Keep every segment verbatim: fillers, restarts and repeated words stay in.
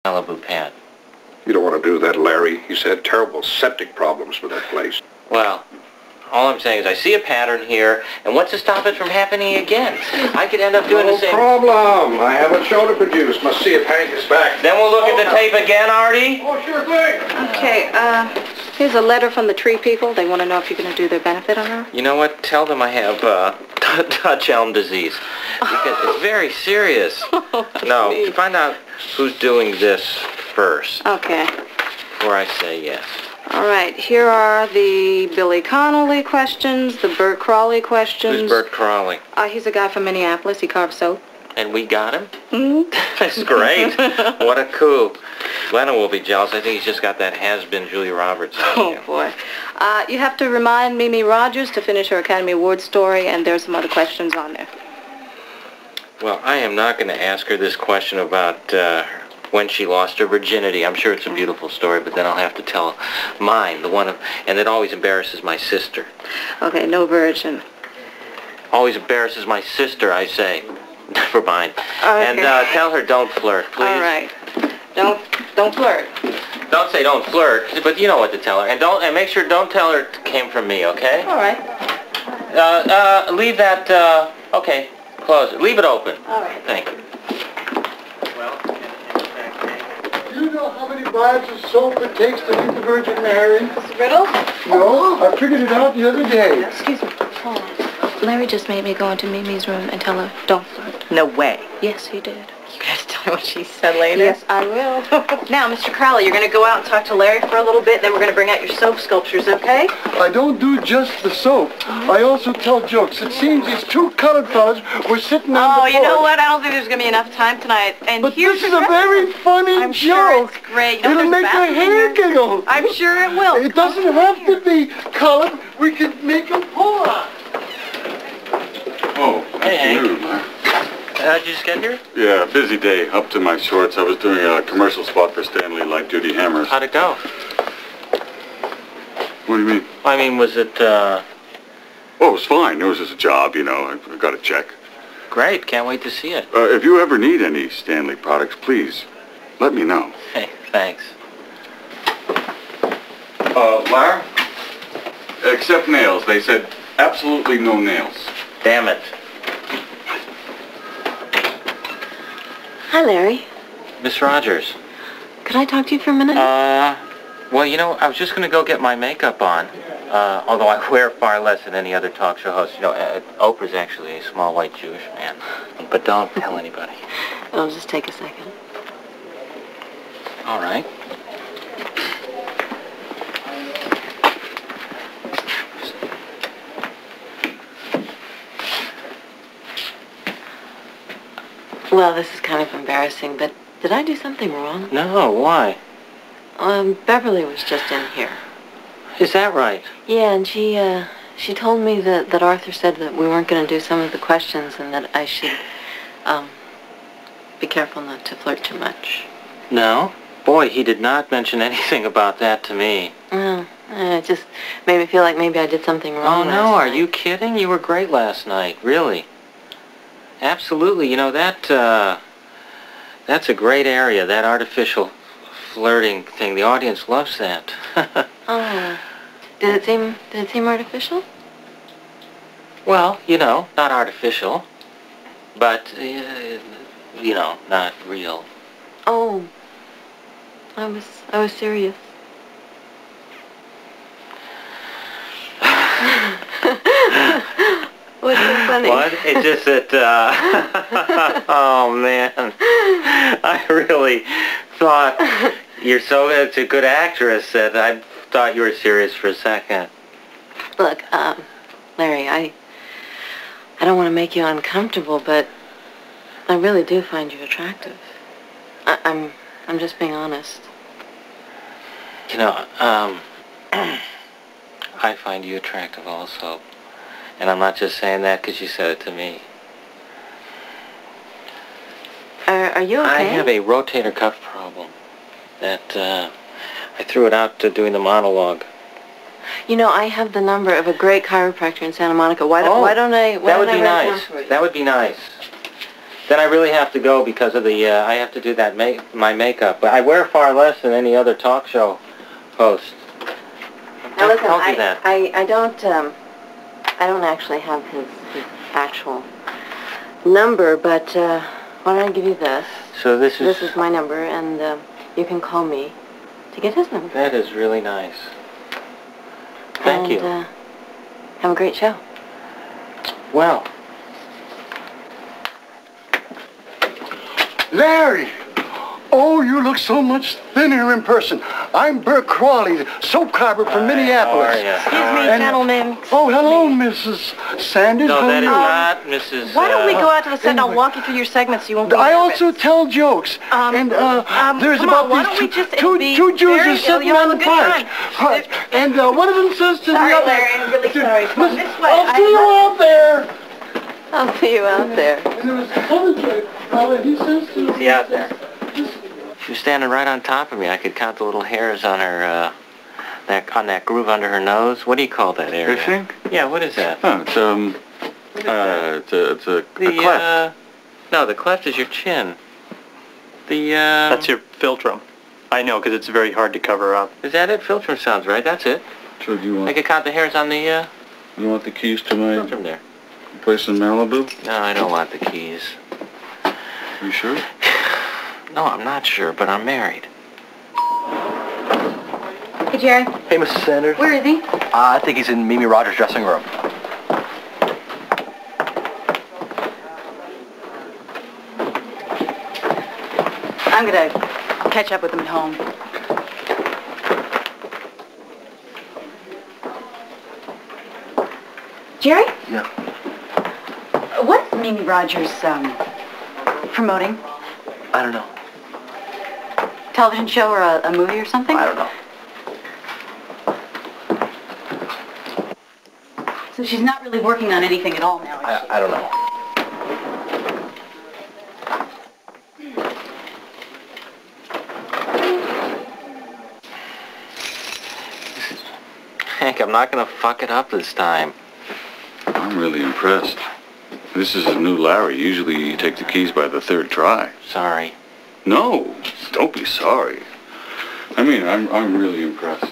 Malibu pad. You don't want to do that, Larry. He's had terrible septic problems with that place. Well, all I'm saying is I see a pattern here, and what's to stop it from happening again? I could end up doing no the same... No problem. I have a show to produce. Must see if Hank is back. Then we'll look oh, at the tape again, Artie? Oh, sure thing. Okay, uh, here's a letter from the tree people. They want to know if you're going to do their benefit on her. You know what? Tell them I have, uh, Dutch elm disease. Because it's very serious. Oh, no, please. Find out who's doing this first. Okay. Before I say yes. All right, here are the Billy Connolly questions, the Bert Crawley questions. Who's Bert Crawley? Uh, he's a guy from Minneapolis. He carves soap. And we got him? Mm-hmm. That's great. What a coup. Glenna will be jealous. I think he's just got that has-been Julia Roberts on Oh, him. boy. Uh, you have to remind Mimi Rogers to finish her Academy Award story, and there's some other questions on there. Well, I am not going to ask her this question about uh, when she lost her virginity. I'm sure it's a beautiful story, but then I'll have to tell mine, the one of, and it always embarrasses my sister. Okay, no virgin. Always embarrasses my sister, I say. Never mind. Okay. And uh, tell her don't flirt, please. All right. Don't don't flirt. Don't say don't flirt, but you know what to tell her. And don't and make sure don't tell her it came from me, okay? All right. Uh, uh, leave that. Uh, okay, close it. Leave it open. All right. Thank you. Do you know how many bars of soap it takes to leave the Virgin Mary? Mister Riddle? No, I figured it out the other day. Excuse me. Hold on. Larry just made me go into Mimi's room and tell her don't flirt. No way. Yes, he did. You guys tell me what she said later? Yes, I will. Now, Mister Crowley, you're going to go out and talk to Larry for a little bit, then we're going to bring out your soap sculptures, okay? I don't do just the soap. I also tell jokes. It seems these two colored fellas were sitting on Oh, the porch. you know what? I don't think there's going to be enough time tonight. And But here's this is your a very present. funny I'm joke. sure it's great. You know, It'll there's make your bathroom hair in there. giggle. I'm sure it will. It doesn't have to be colored. We can make them pull out. Oh, Hey, Hank. afternoon, Mark. How'd you just get here? Yeah, busy day, up to my shorts. I was doing a commercial spot for Stanley light-duty hammers. How'd it go? What do you mean? I mean, was it, uh... Oh, it was fine. It was just a job, you know. I got a check. Great. Can't wait to see it. Uh, if you ever need any Stanley products, please let me know. Hey, thanks. Uh, Lar? Except nails. They said absolutely no nails. Damn it. Hi, Larry. Miss Rogers. Could I talk to you for a minute? Uh, well, you know, I was just going to go get my makeup on. Uh, although I wear far less than any other talk show host. You know, uh, Oprah's actually a small white Jewish man. But don't tell anybody. It'll just take a second. All right. Well, this is kind of embarrassing, but did I do something wrong? No, why? Um, Beverly was just in here. Is that right? Yeah, and she, uh, she told me that, that Arthur said that we weren't going to do some of the questions and that I should, um, be careful not to flirt too much. No? Boy, he did not mention anything about that to me. Oh, it just made me feel like maybe I did something wrong. Oh, no, last are night. you kidding? You were great last night, really. Absolutely. You know, that, uh, that's a great area, that artificial flirting thing. The audience loves that. Oh, did it seem, did it seem artificial? Well, you know, not artificial, but, uh, you know, not real. Oh, I was, I was serious. What's so funny? What? It's just that, uh, oh man, I really thought you're so, it's a good actress that I thought you were serious for a second. Look, um, Larry, I, I don't want to make you uncomfortable, but I really do find you attractive. I, I'm, I'm just being honest. You know, um, I find you attractive also. And I'm not just saying that because you said it to me. Are, are you okay? I have a rotator cuff problem that, uh, I threw it out to doing the monologue. You know, I have the number of a great chiropractor in Santa Monica. Why don't, Oh, why don't I, why that would don't be I write it nice. down for you? That would be nice. Then I really have to go because of the, uh, I have to do that make my makeup. But I wear far less than any other talk show host. Now listen, told you I, that. I, I don't, um, I don't actually have his, his actual number, but, uh, why don't I give you this? So this is... This is my number, and, uh, you can call me to get his number. That is really nice. Thank and, you. Uh, have a great show. Well. Larry! Oh, you look so much thinner in person. I'm Bert Crawley, the soap carver from Minneapolis. How are you? Excuse me, And- gentlemen. Oh, hello, Missus Sanders. No, How that is are you? not Missus Why don't we uh, go out to the set and I'll anyway. walk you through your segments so you won't be I nervous. also tell jokes. Um, and uh, um, there's come about on, why these don't we two, just- it'll two, be two Jews very- are sitting you'll have on a the good porch. time. Right. And uh, one of them says to Sorry, the other, Larry, I'm really sorry. Come on, this way. I'll I- see you out there. I'll see you out there. And there was another kid, uh, he says to See out there. She was standing right on top of me. I could count the little hairs on her, uh, that on that groove under her nose. What do you call that area? Fishing? Yeah, what is that? Oh, it's, um, uh, it's a, it's a, The, a cleft. uh, no, the cleft is your chin. The, uh... That's your philtrum. I know, because it's very hard to cover up. Is that it? Philtrum sounds right. That's it. So do you I want, could count the hairs on the, uh, you want the keys to my philtrum there. place in Malibu? No, I don't want the keys. You sure? No, I'm not sure, but I'm married. Hey, Jerry. Hey, Missus Sanders. Where is he? Uh, I think he's in Mimi Rogers' dressing room. I'm gonna catch up with him at home. Jerry? Yeah. What's Mimi Rogers, um, promoting? I don't know. Television show or a, a movie or something? I don't know. So she's not really working on anything at all now, is I, she? I don't know. Hank, I'm not gonna fuck it up this time. I'm really impressed. This is a new Larry. Usually you take the keys by the third try. Sorry. No, don't be sorry. I mean, I'm, I'm really impressed.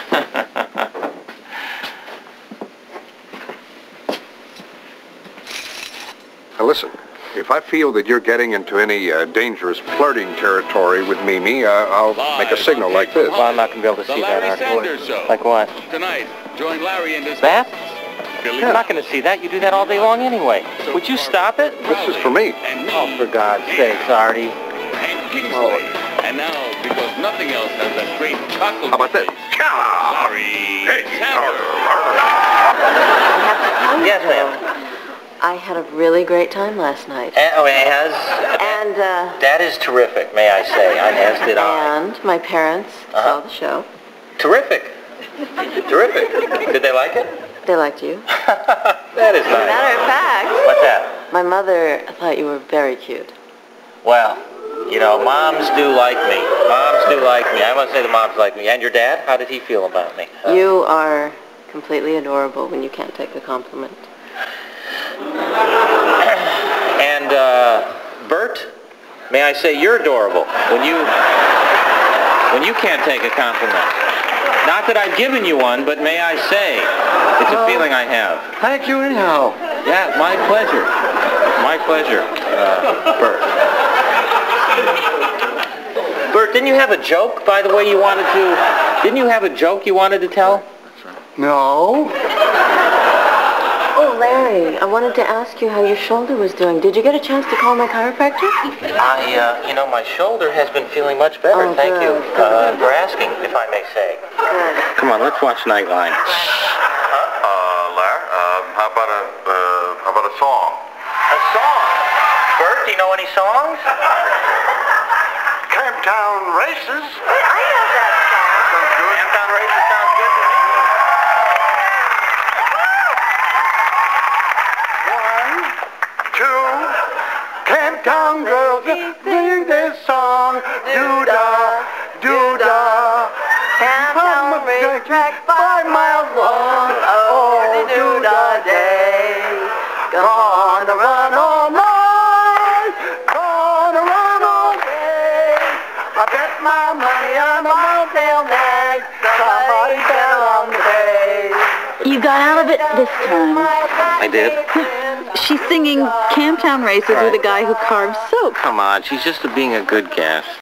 Now listen, if I feel that you're getting into any uh, dangerous flirting territory with Mimi, uh, I'll make a signal like this. Well, I'm not gonna be able to see that, Art. Sanders Show. Like what? Tonight, join Larry and his... That? I'm not gonna see that. You do that all day long anyway. Would you stop it? This is for me. Oh, for God's sakes, Artie. And Kingsley. And now, because nothing else has that great chocolate... How about this? Larry Sanders. Yes, ma'am. I had a really great time last night. And, oh, it has? And, uh, That is terrific, may I say. I as did I. and my parents Uh-huh. saw the show. Terrific. Terrific. Did they like it? They liked you. That is As a nice. matter of fact, What's that? my mother thought you were very cute. Well, you know, moms do like me. Moms do like me. I must say the moms like me. And your dad? How did he feel about me? Uh, You are completely adorable when you can't take a compliment. And, uh, Bert, may I say you're adorable when you, when you can't take a compliment. Not that I've given you one, but may I say, it's a feeling I have. Thank you anyhow. Yeah, my pleasure. My pleasure, uh, Bert. Bert, didn't you have a joke, by the way, you wanted to... Didn't you have a joke you wanted to tell? No. Oh, Larry, I wanted to ask you how your shoulder was doing. Did you get a chance to call my chiropractor? I, uh, you know, my shoulder has been feeling much better. Oh, Thank you good, uh, for asking, if I may say. Good. Come on, let's watch Nightline. Uh, Larry, um, how about a, uh, how about a song? A song? Bert, do you know any songs? Camptown Races. I know that song. Sounds good. Camptown Races sounds good to me. One, two, Camptown girls sing this song. Do-da, do-da. Camptown racetrack, five miles long. Oh, do-da day. Gonna run all night. my money on a motel night. Somebody fell on the bay. You got out of it this time. I did? She's singing Camptown Races Right. with a guy who carves soap. Come on, she's just being a good guest.